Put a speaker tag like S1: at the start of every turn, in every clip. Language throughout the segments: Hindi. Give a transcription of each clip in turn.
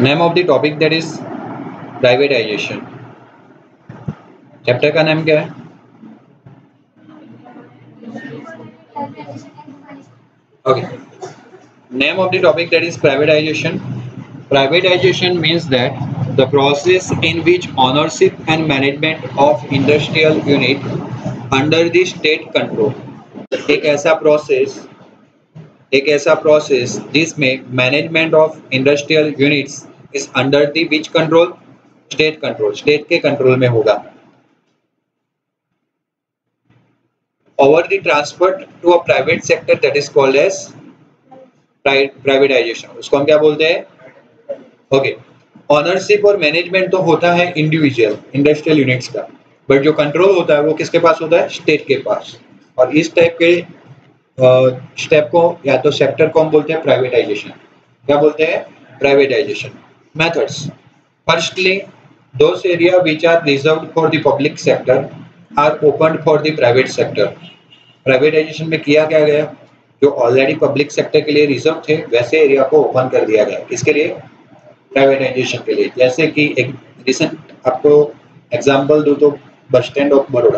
S1: Name of the topic that is privatization. Chapter का नाम क्या है? Okay, name of the topic that is privatization. Privatization means that the process in which ownership and management of industrial unit under the state control, एक ऐसा प्रोसेस जिसमें management of industrial units is under the which control? State control, state के कंट्रोल में होगा। Over the transfer to a private sector that is called as privatization. उसको हम क्या बोलते हैं? ओके, ऑनरशिप और मैनेजमेंट तो होता है इंडिविजुअल इंडस्ट्रियल यूनिट्स का, बट जो कंट्रोल होता है वो किसके पास होता है? स्टेट के पास। और इस टाइप के स्टेप को या तो सेक्टर को हम बोलते हैं प्राइवेटाइजेशन। क्या बोलते हैं? Privatization. Methods, firstly those area which are reserved for the public sector are opened for the private sector. Privatization में किया क्या गया? जो ऑलरेडी पब्लिक सेक्टर के लिए रिजर्व थे वैसे एरिया को ओपन कर दिया गया। किसके लिए? प्राइवेटाइजेशन के लिए। जैसे कि एक रिसेंट आपको एग्जांपल दूं तो bus stand of Baroda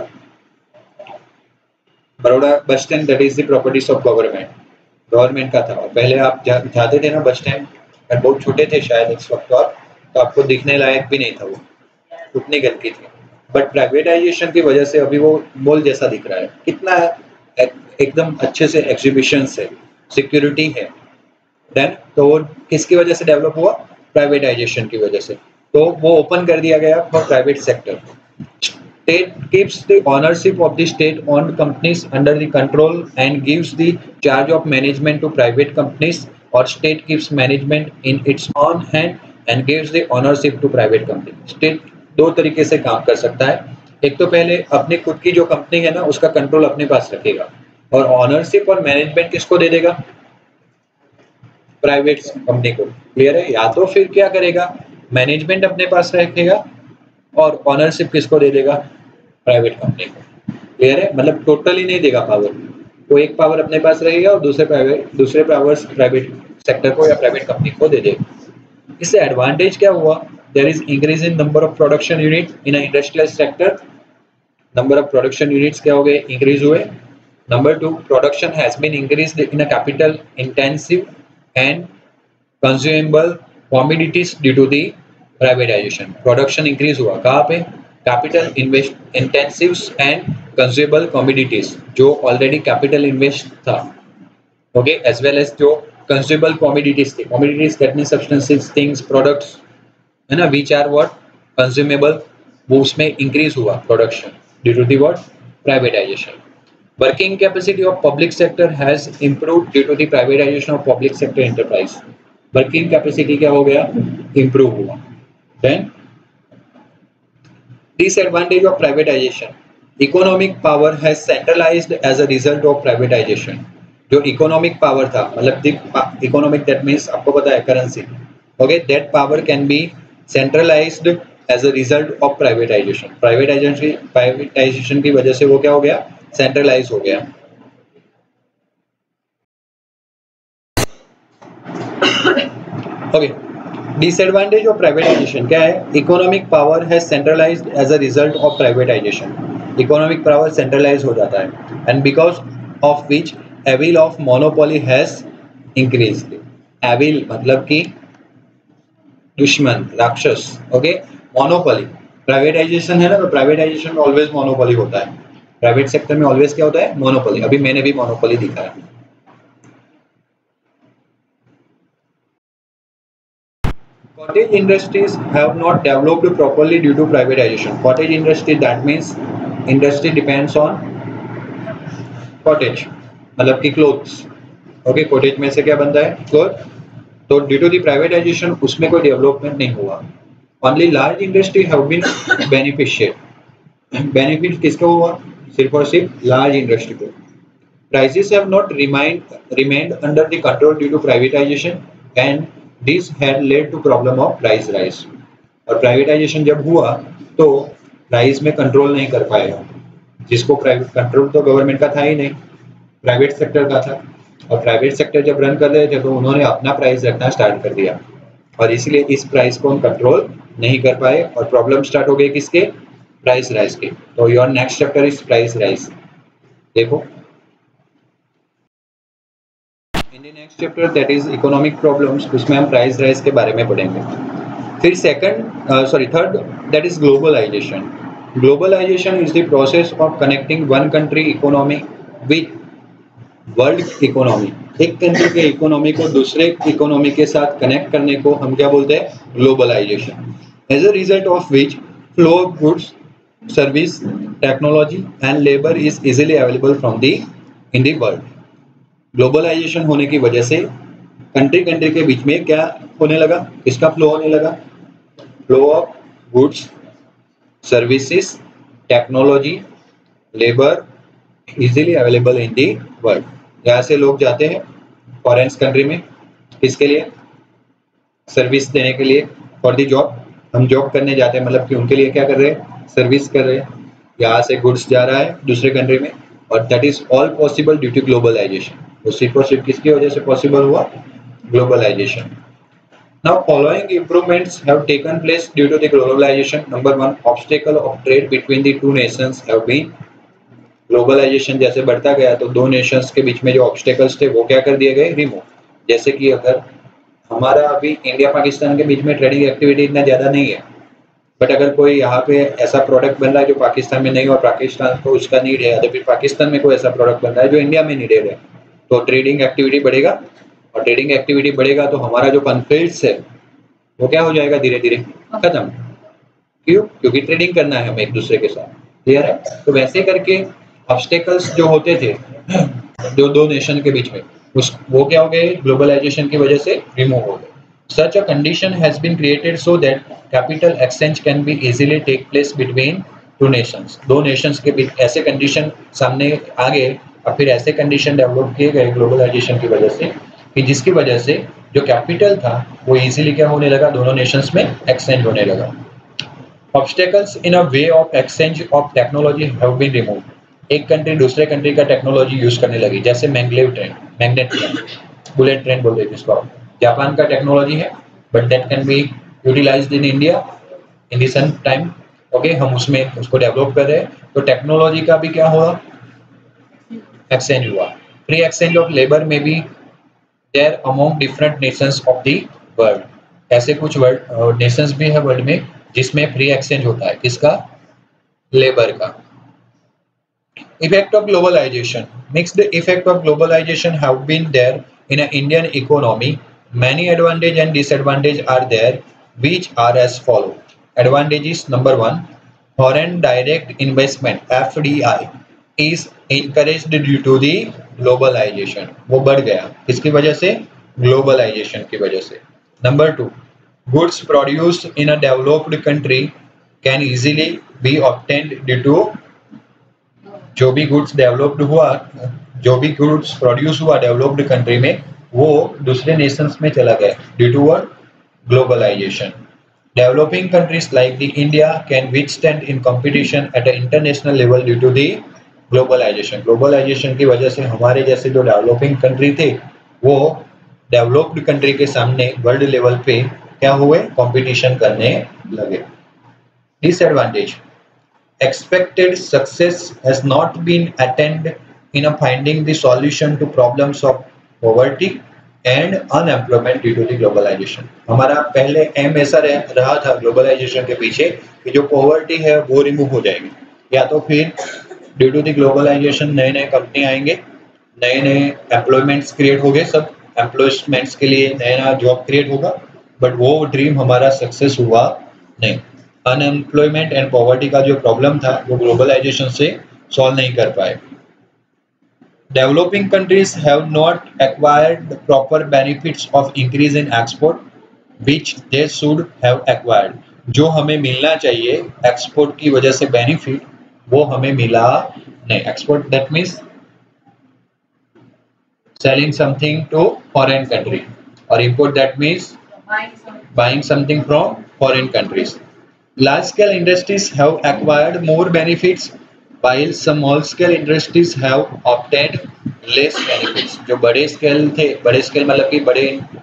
S1: bus stand that is the properties of government का था। पहले आप जाते थे ना बस स्टैंड, बहुत छोटे थे शायद इस वक्त, और तो आपको दिखने लायक भी नहीं था, वो उतनी गंदगी थी। बट प्राइवेटाइजेशन की वजह से अभी वो मॉल जैसा दिख रहा है। कितना एकदम अच्छे से एग्जीबिशन है, सिक्योरिटी है। देन तो वो किसकी वजह से डेवलप हुआ? प्राइवेटाइजेशन की वजह से। तो वो ओपन कर दिया गया for private sector. State keeps the ownership of the state-owned companies under the control and gives the charge of management to private companies, or state keeps management in its own hand and gives the ownership to private company. State दो तरीके से काम कर सकता है। एक तो पहले अपनी खुद की जो कंपनी है ना उसका कंट्रोल अपने पास रखेगा, और ऑनरशिप और मैनेजमेंट किसको दे देगा? प्राइवेट कंपनी को। क्लियर है? या तो फिर क्या करेगा? मैनेजमेंट अपने पास रखेगा और ऑनरशिप किसको दे देगा? प्राइवेट कंपनी को। क्लियर है? मतलब टोटली नहीं देगा पावर, तो एक पावर अपने पास रहेगा और दूसरे पावर्स प्राइवेट सेक्टर को या प्राइवेट कंपनी को दे देगा। इससे एडवांटेज क्या हुआ? There is increase in number of production unit in a industrial sector. Number of production units क्या हो गए? इंक्रीज हुए। Number 2, production has been increased in a capital intensive and consumable commodities due to the privatisation. Production increase हुआ कहाँ पे? Capital invest intensives and consumable commodities, जो ऑलरेडी कैपिटल इन्वेस्ट था, ओके, एज वेल एज जो कंज्यूमेबल कमोडिटीज थी। Commodities that means substances, things, products, है ना, व्हिच आर व्हाट? कंज्यूमेबल। वो उसमें इंक्रीज हुआ production due to the what? Privatization. Working capacity of public sector has improved due to the privatization of public sector enterprise. Working capacity क्या हो गया? इंप्रूव हुआ। Then disadvantage of privatization, economic power has centralized as a result of privatization। जो इकोनॉमिक पावर था, मतलब इकोनॉमिक दैट मींस आपको पता है currency, okay, that power can be centralized as a result of privatization. Privatization की वजह से वो क्या हो गया? सेंट्रलाइज हो गया। ओके, डिसएडवांटेज ऑफ प्राइवेटाइजेशन क्या है? Economic power has centralized as a result of privatization. Economic power centralize हो जाता है, and because of which evil of monopoly has increased. Evil मतलब कि दुश्मन, राक्षस, ओके। मोनोपोली, प्राइवेटाइजेशन है ना, तो प्राइवेटाइजेशन में ऑलवेज मोनोपोली होता है। प्राइवेट सेक्टर में ऑलवेज क्या होता है? मोनोपोली। अभी मैंने भी मोनोपोली दिखाया। Cottage industries have not developed properly due to privatization. Cottage industry, that means industry depends on cottage, मतलब कि clothes, okay, cottage में से क्या बनता है? cloth। तो due to the privatization उसमें कोई development नहीं हुआ। Only large industry have been beneficial। benefit किसको हुआ? सिर्फ और सिर्फ large industry को। Prices have not remained under the control due to privatization and this had led to problem of price rise। और प्राइवेटाइजेशन जब हुआ तो प्राइस में कंट्रोल नहीं कर पाएगा, जिसको प्राइवेट कंट्रोल तो गवर्नमेंट का था ही नहीं, प्राइवेट सेक्टर का था। और प्राइवेट सेक्टर जब रन कर रहे थे तो उन्होंने अपना प्राइस रखना स्टार्ट कर दिया। और इसीलिए इस प्राइस को हम कंट्रोल नहीं कर पाए और प्रॉब्लम स्टार्ट हो गई किसके, प्राइस राइज के। तो your next chapter is price rise. देखो in the next chapter that is economic problems, उसमें हम प्राइस राइज के बारे में पढ़ेंगे। फिर third that is globalization. Globalization is the process of connecting one country economy with world economy. एक कंट्री के इकोनॉमी को दूसरे इकोनॉमी के साथ कनेक्ट करने को हम क्या बोलते हैं, globalization. As a result of which flow of goods, service, technology and labour is easily available from the in the world. Globalization होने की वजह से कंट्री कंट्री के बीच में क्या होने लगा, किसका फ्लो होने लगा, flow of goods, services, technology, labour easily available in the world. यहाँ से लोग जाते हैं फॉरेन कंट्री में, किसके लिए, सर्विस देने के लिए, फॉर दी जॉब। हम जॉब करने जाते हैं, मतलब कि उनके लिए क्या कर रहे हैं, सर्विस कर रहे हैं। यहाँ से गुड्स जा रहा है दूसरे कंट्री में, और that is all possible due to globalization. तो सिर्फ और सिर्फ किसकी वजह से पॉसिबल हुआ, globalization. Now following improvements have taken place due to the globalization. Number one, obstacle of trade between the two nations have been। Globalization जैसे बढ़ता गया तो दो नेशंस के बीच में जो ऑब्स्टेकल्स थे वो क्या कर दिए गए, रिमूव। जैसे कि अगर हमारा अभी इंडिया पाकिस्तान के बीच में ट्रेडिंग एक्टिविटी इतना ज़्यादा नहीं है, बट अगर कोई यहाँ पे ऐसा प्रोडक्ट बन रहा है जो पाकिस्तान में नहीं और पाकिस्तान को उसका नीड है, या फिर पाकिस्तान में कोई ऐसा प्रोडक्ट बन रहा है जो इंडिया में नीडेड है, तो ट्रेडिंग एक्टिविटी बढ़ेगा। और ट्रेडिंग एक्टिविटी बढ़ेगा तो हमारा जो कॉन्फ्लिक्ट्स है वो क्या हो जाएगा, धीरे धीरे खत्म। क्यों, क्योंकि ट्रेडिंग करना है हमें एक दूसरे के साथ, क्लियर है। तो वैसे करके ऑब्स्टेकल्स जो होते थे जो दो नेशन के बीच में, उस वो क्या हो गए, ग्लोबलाइजेशन की वजह से रिमूव हो गए। Such a condition has been created so that capital exchange can be easily take place between two nations। दो nations के बीच ऐसे कंडीशन सामने आ गए, और फिर ऐसे कंडीशन डेवलप किए गए ग्लोबलाइजेशन की वजह से, कि जिसकी वजह से जो कैपिटल था वो इजीली क्या होने लगा, दोनों नेशंस में एक्सचेंज होने लगा। Obstacles in a way of exchange of technology have been removed। एक कंट्री दूसरे कंट्री का टेक्नोलॉजी यूज करने लगी, जैसे maglev train, magnet train, bullet train बोलते हैं जिसको। जापान का टेक्नोलॉजी है, but that can be utilized in India in recent time. Okay, हम उसमें उसको डेवलप कर रहे हैं, तो टेक्नोलॉजी का भी क्या हुआ, एक्सचेंज हुआ। फ्री एक्सचेंज ऑफ लेबर में भी there among different nations of the world. ऐसे कुछ वर्ल्ड नेशंस भी है वर्ल्ड में जिसमें फ्री एक्सचेंज होता है, किसका, लेबर का। Effect of globalization। Mixed effect of globalization have been there in an Indian economy। Many advantage and disadvantage are there, which are as follow। Advantages, number one, foreign direct investment (FDI) is encouraged due to the globalization। वो बढ़ गया, किसकी वजह से, ग्लोबलाइजेशन की वजह से। Number two, goods produced in a developed country can easily be obtained due to, जो भी गुड्स डेवलप्ड हुआ, जो भी गुड्स प्रोड्यूस हुआ डेवलप्ड कंट्री में, वो दूसरे नेशंस में चला गया due to word globalization. Developing countries like the India can withstand in competition at a international level due to the globalization. Globalization की वजह से हमारे जैसे जो डेवलपिंग कंट्री थे वो डेवलप्ड कंट्री के सामने वर्ल्ड लेवल पे क्या हुए, कंपटीशन करने लगे। Disadvantage, expected success has not been attained in finding the solution to problems of poverty and unemployment due to the globalization। हमारा पहले एम ऐसा रहा था ग्लोबलाइजेशन के पीछे कि जो पॉवर्टी है वो रिमूव हो जाएगी, या तो फिर ड्यू टू द ग्लोबलाइजेशन नए नए कंपनी आएंगे, नए नए एम्प्लॉयमेंट्स क्रिएट हो गए, सब एम्प्लॉयमेंट्स के लिए नया जॉब क्रिएट होगा, बट वो ड्रीम हमारा सक्सेस हुआ नहीं। अनएम्प्लॉयमेंट एंड पॉवर्टी का जो प्रॉब्लम था वो ग्लोबलाइजेशन से सॉल्व नहीं कर पाए। Developing countries have not acquired the proper benefits of increase in export which they should have acquired. जो हमें मिलना चाहिए एक्सपोर्ट की वजह से बेनिफिट, वो हमें मिला नहीं। Export that means selling something to foreign country, और import that means buying something from foreign countries। Large scale industries have acquired more benefits while small scale industries have obtained less benefits। जो बड़े स्केल थे, बड़े स्केल मतलब कि बड़े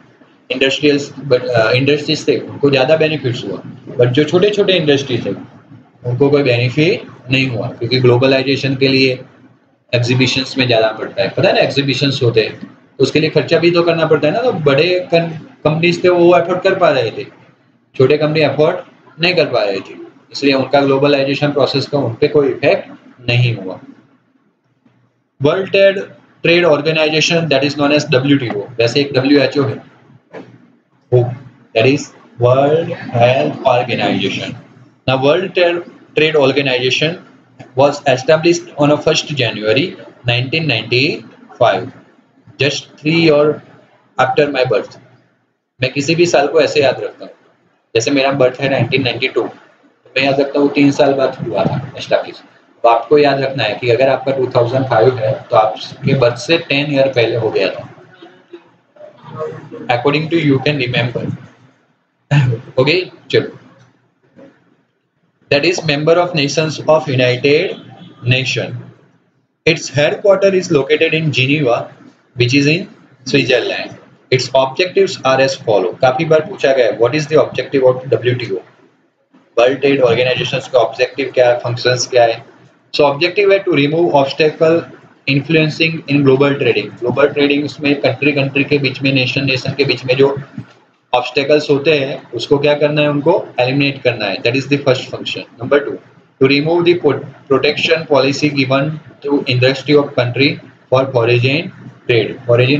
S1: इंडस्ट्रीज थे उनको ज़्यादा बेनिफिट्स हुआ, बट जो छोटे छोटे इंडस्ट्रीज थे उनको कोई बेनिफिट नहीं हुआ, क्योंकि ग्लोबलाइजेशन के लिए एग्जीबिशंस में ज़्यादा पड़ता है, पता है ना, एग्जीबिशंस होते हैं तो उसके लिए खर्चा भी तो करना पड़ता है ना, तो बड़े कंपनीज थे वो अफोर्ड कर पा रहे थे, छोटे कंपनी अफोर्ड नहीं कर पा रहे थे, इसलिए उनका ग्लोबलाइजेशन प्रोसेस का उन पर कोई इफेक्ट नहीं हुआ। World trade organization that is known as WTO, वैसे एक WHO है, that is World Health Organization. Now, World Trade Organization was established on 1st January 1995, just 3 years after my birth. मैं किसी भी साल को ऐसे याद रखता हूँ, जैसे मेरा बर्थ है 1992, तो मैं याद रखता हूँ 3 साल बाद हुआ था एस्टैब्लिश। तो आपको याद रखना है कि अगर आपका 2005 है तो आपके बर्थ से 10 ईयर पहले हो गया था, according to you can remember. Okay, चलो। That is member of Nations of United Nation. Its headquarter is located in Geneva, which is in Switzerland. Its objectives are as follow. काफी बार पूछा गया है, what is the objective of WTO? World Trade Organization का objective क्या है, functions क्या है? So objective है to remove obstacle influencing in global trading. Global trading उसमें country के बीच में, nation के बीच में जो ऑब्स्टेकल्स होते हैं उसको क्या करना है, उनको एलिमिनेट करना है, that is the first function. Number 2, to remove the protection policy given to industry of country for foreign trade,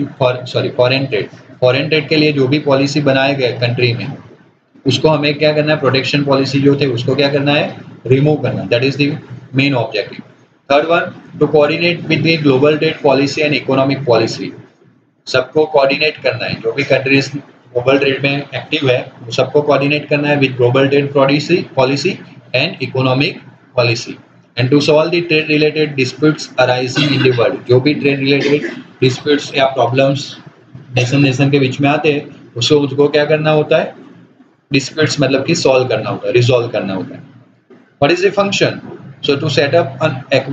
S1: foreign trade के लिए जो भी पॉलिसी बनाए गए कंट्री में उसको हमें क्या करना है, प्रोटेक्शन पॉलिसी जो थे उसको क्या करना है, रिमूव करना, that is the main objective. Third one, to coordinate with the global trade policy and economic policy, सबको कोऑर्डिनेट करना है, जो भी कंट्रीज ग्लोबल ट्रेड में एक्टिव है वो सबको कोऑर्डिनेट करना है with global trade policy and economic policy, and to solve the trade related disputes arising in the world, जो भी ट्रेड रिलेटेड डिस्प्यूट्स या प्रॉब्लम्स नेशन के बीच में आते हैं उसको क्या करना होता है, डिस्प्यूट्स मतलब कि सॉल्व करना होता है, रिजॉल्व करना होता है। What is the function? So to set up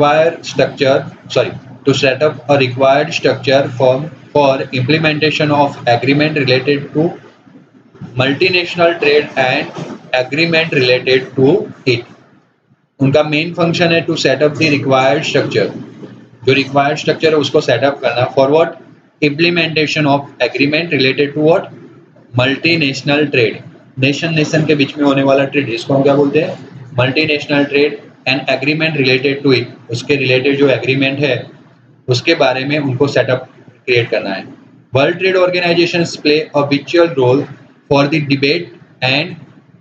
S1: a required structure for implementation of agreement related to multinational trade and agreement related to it. उनका मेन फंक्शन है to set up the required structure, जो रिक्वायर्ड स्ट्रक्चर है उसको सेटअप करना, for what, implementation of agreement related to what, multinational trade, nation के बीच में होने वाला ट्रेड, इसको हम क्या बोलते हैं, multinational trade, and agreement related to it, उसके रिलेटेड जो एग्रीमेंट है उसके बारे में उनको सेटअप क्रिएट करना है। World trade organization play a विचुअल role for the debate and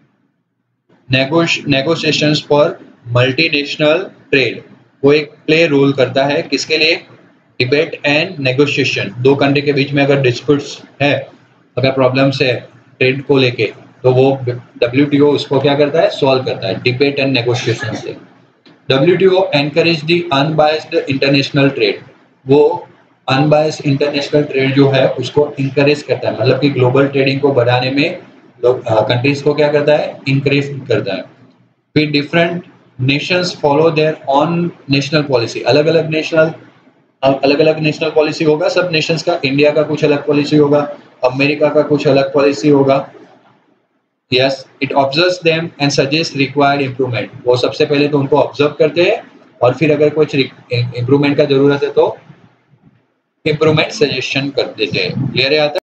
S1: negotiations for multinational trade, वो एक प्ले रोल करता है किसके लिए, डिबेट एंड नेगोशिएशन, दो कंट्री के बीच में अगर डिस्प्यूट्स है, अगर प्रॉब्लम्स है ट्रेड को लेके, तो वो WTO उसको क्या करता है, सॉल्व करता है डिबेट एंड नेगोशिएशन से। WTO encourage the unbiased international trade, वो अनबायस्ड इंटरनेशनल ट्रेड जो है उसको इंकरेज करता है, मतलब कि ग्लोबल ट्रेडिंग को बढ़ाने में कंट्रीज को क्या करता है, इंकरेज करता है। फिर different nations follow their own national policy, अलग अलग नेशनल पॉलिसी होगा सब नेशंस का, इंडिया का कुछ अलग पॉलिसी होगा, अमेरिका का कुछ अलग पॉलिसी होगा। Yes, it observes them and suggest required improvement, वो सबसे पहले तो उनको ऑब्जर्व करते हैं और फिर अगर कुछ इम्प्रूवमेंट का जरूरत है तो इम्प्रूवमेंट सजेशन कर देते हैं। क्लियर है? आता है?